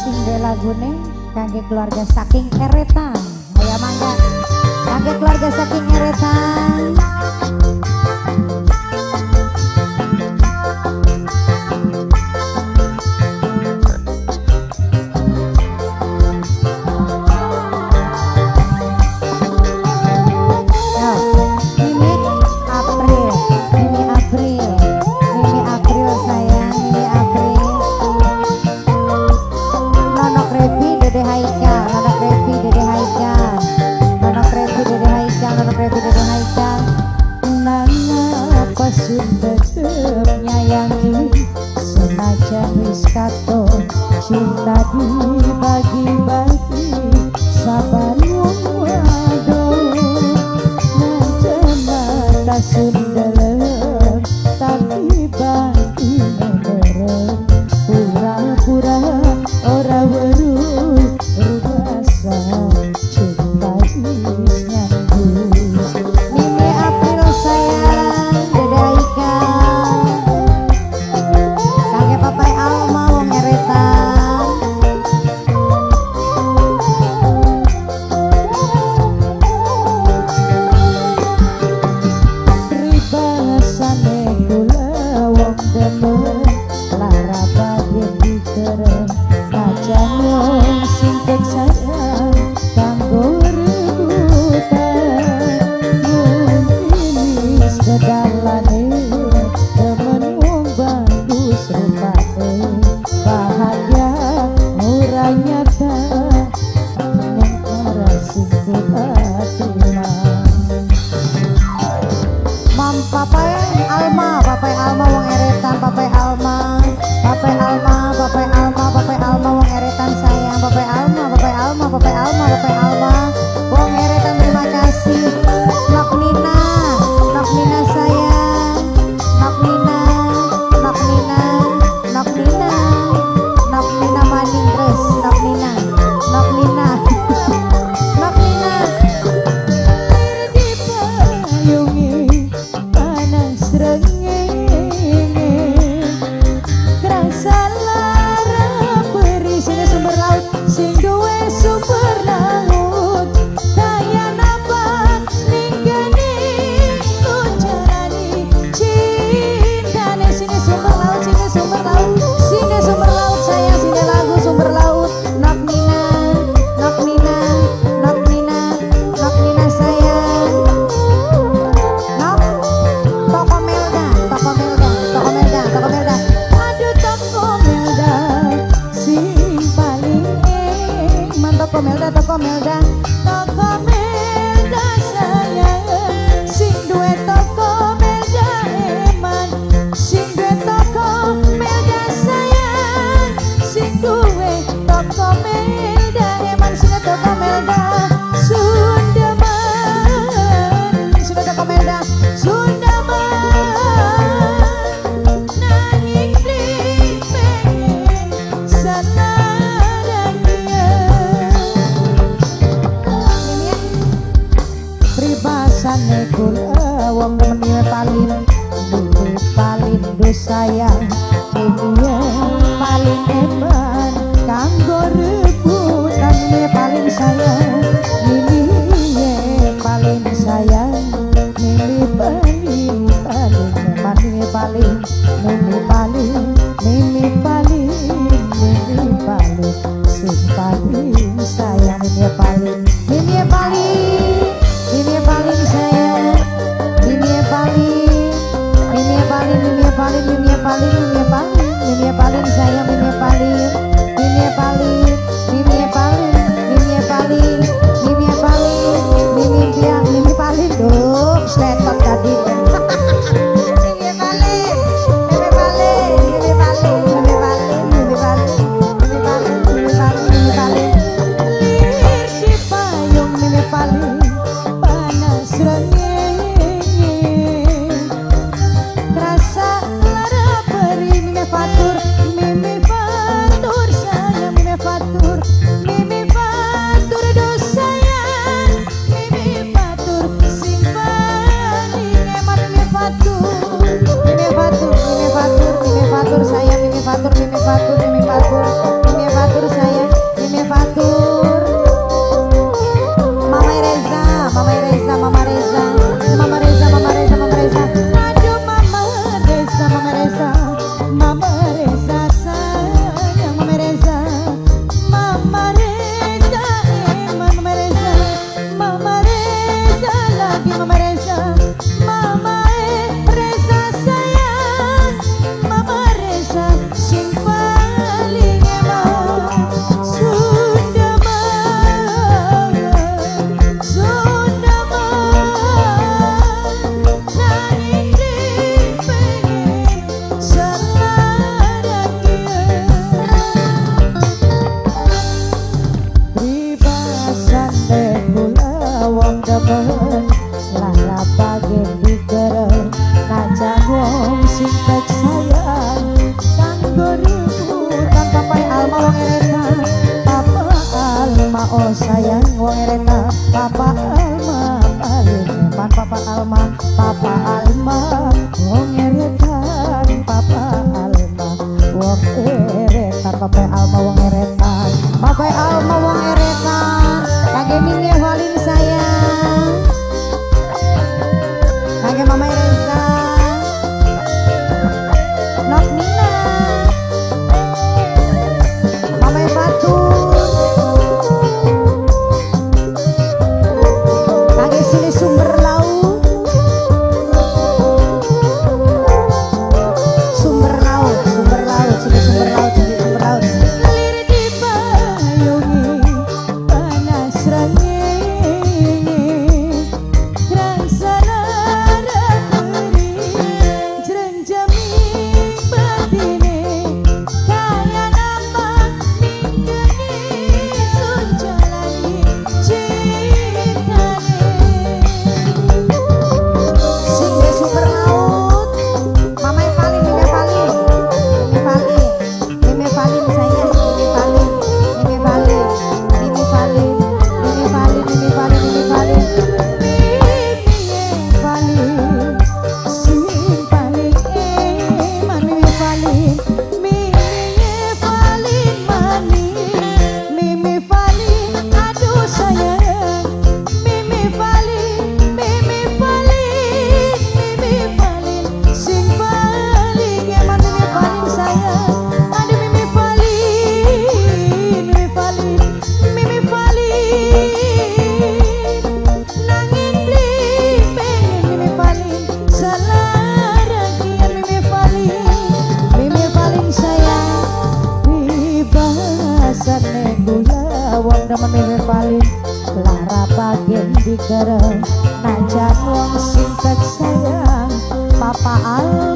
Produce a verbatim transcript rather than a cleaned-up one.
sing de lagune kangge keluarga saking Eretan. Ayo mangga kangge keluarga saking Eretan. Cinta dibagi-bagi sabar wong wadon macam-macam sundelem tapi bagi merem pura-pura ora weruh rubasa cinta is nyambung. Mimi April sayang Dede Aika kangge papai Alma wong Eretan. Papai Alma, Papai Alma wong Eretan, Papai Alma, Papai Alma, Papai Alma, Papai Alma wong Eretan sayang, Papai Alma, Papai Alma, Papai Alma, Papai Alma wong Eretan terima kasih. Nok Nina, Nok Nina sayang, Nok Nina, Nok Nina, Nok Nina, Nok Nina maning terus, Nok Nina, Nok Nina, Nok Nina. Toko Melda, Toko Melda, Toko Melda sayang, sing duwe Toko Melda eman, sing duwe Toko Melda sayang, sing duwe Toko Melda eman, sing duwe Toko Melda Sundaman, sing duwe Toko Melda Sundaman, nanging li pengen sana. Pribasane kula wong menil paling menil paling sayang ini paling eman kanggo rebutan ini paling sayang ini paling sayang ini paling paling eman ini paling ini paling ini paling ini paling sing paling sayang ini paling ini paling ini paling sayang, ini paling, ini paling, ini paling, ini paling, ini paling, ini paling sayang, ini paling, ini paling, ini paling, ini paling, ini paling, ini biang, ini paling, duh, sletot tadi. Ini paling, ini paling, ini paling, ini paling, ini paling, ini paling, ini paling, ini paling, di payung ini paling. Rasa lara perih mimi fatur, mimi fatur sayang, mimi fatur, mimi fatur dos sayang, mimi fatur simpani eman mimi fatur, mimi fatur, mimi fatur, mimi fatur sayang, mimi fatur, mimi fatur, mimi fatur, mimi fatur sayang. oh sayang wong erena Papa Alma paling eman Papa Alma Papa Alma wong eretan Papa Alma wong eretan Papa Alma wong eretan Papa Alma wong eretan kage minge walin sayang kage Mama Reza Nok Nina Mama Fatur kage sini sumber laut sumber laut sumber laut sini sumber laut sini sumber laut lir dipayungi panas rengenge krang sarara teri jrenjami batine kaya nama minggeni sunjalani cintane sing di sumber laut Mama paling Mime paling Mime paling Mime paling sayang Mime paling Mime paling Mime paling Mime paling Mime paling Mime paling Mime paling sing paling eman Mime paling Mime paling manis Mime paling aduh sayang Mime paling Mime paling Mime paling sing paling eman Mime paling sayang aduh Mime paling Mime paling Mime paling nanging beli pengen Mime paling salah ragian Mime paling Mime paling sayang ribasan negula wong demen Mime paling lara bagian dikereng najan wong sing sayang Papa Al